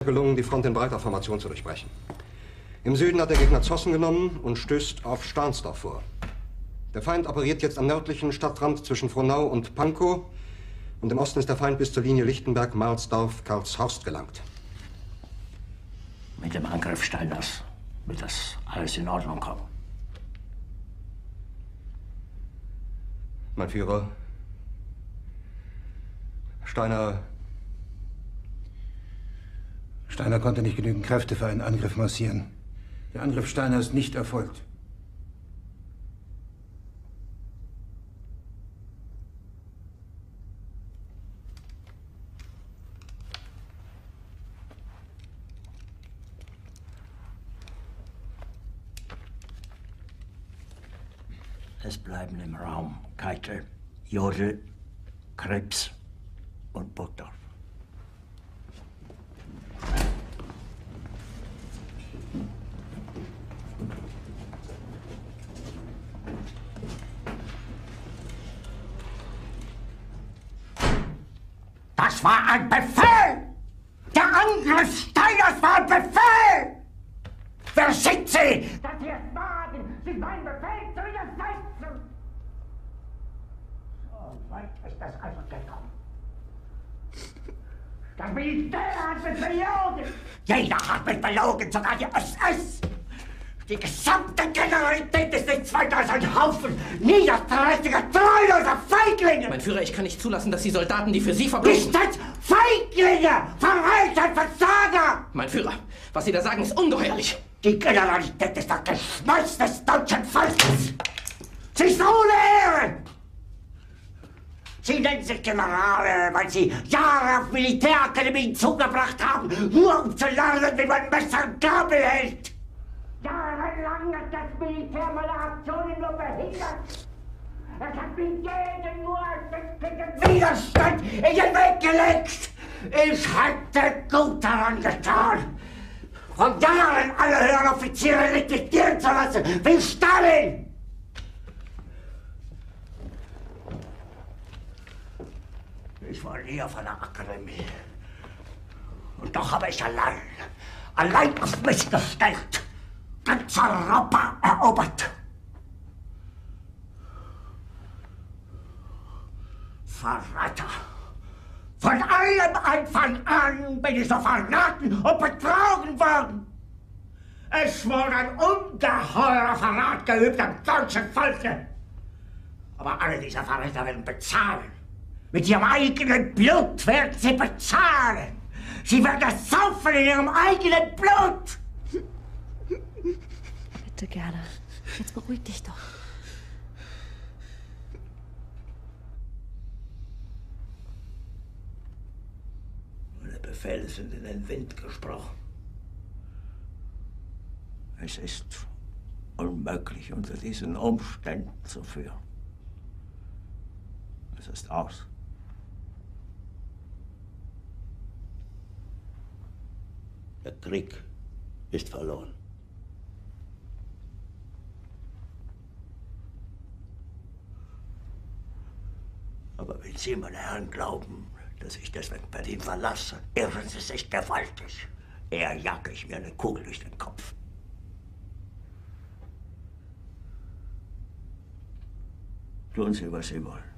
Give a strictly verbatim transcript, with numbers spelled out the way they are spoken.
gelungen, die Front in breiter Formation zu durchbrechen. Im Süden hat der Gegner Zossen genommen und stößt auf Stahnsdorf vor. Der Feind operiert jetzt am nördlichen Stadtrand zwischen Frohnau und Pankow und im Osten ist der Feind bis zur Linie Lichtenberg-Marsdorf-Karlshorst gelangt. Mit dem Angriff Steiners wird das alles in Ordnung kommen. Mein Führer, Steiner... Steiner konnte nicht genügend Kräfte für einen Angriff massieren. Der Angriff Steiner ist nicht erfolgt. Es bleiben im Raum Keitel, Jodl, Krebs und Burgdorf. Das war ein Befehl! Der Angriff Steiners war ein Befehl! Wer sind Sie, dass Sie es wagen, sich meinen Befehl zu widersetzen? So weit ist das also gekommen. Das Militär hat mich belogen! Jeder hat mich belogen, sogar die S S! Die gesamte Generalität ist nichts weiter als ein Haufen niederträchtiger, treuloser Feiglinge! Mein Führer, ich kann nicht zulassen, dass die Soldaten, die für Sie verbringen... Nicht als Feiglinge! Verreiter, Versager! Mein Führer, was Sie da sagen, ist ungeheuerlich! Die Generalität ist das Geschmeiß des deutschen Volkes! Sie ist ohne Ehre! Sie nennen sich Generale, weil Sie Jahre auf Militärakademien zugebracht haben, nur um zu lernen, wie man Messer und Gabel hält! Jahrelang hat das Militär meine Aktionen nur behindert. Es hat mir jeden nur ersichtlichen Widerstand in den Weg gelegt. Ich hätte gut daran getan, von Jahren alle höheren Offiziere liquidieren zu lassen, wie Stalin. Ich war nie auf einer Akademie. Und doch habe ich allein, allein auf mich gestellt, ganz Europa erobert. Verräter! Von allem Anfang an bin ich so verraten und betrogen worden. Es wurde ein ungeheurer Verrat geübt am deutschen Volke. Aber alle diese Verräter werden bezahlen. Mit ihrem eigenen Blut werden sie bezahlen. Sie werden es saufen in ihrem eigenen Blut. Bitte, Gerda. Jetzt beruhig dich doch. Meine Befehle sind in den Wind gesprochen. Es ist unmöglich, unter diesen Umständen zu führen. Es ist aus. Der Krieg ist verloren. Aber wenn Sie, meine Herren, glauben, dass ich deswegen Berlin verlasse, irren Sie sich gewaltig. Eher jage ich mir eine Kugel durch den Kopf. Tun Sie, was Sie wollen.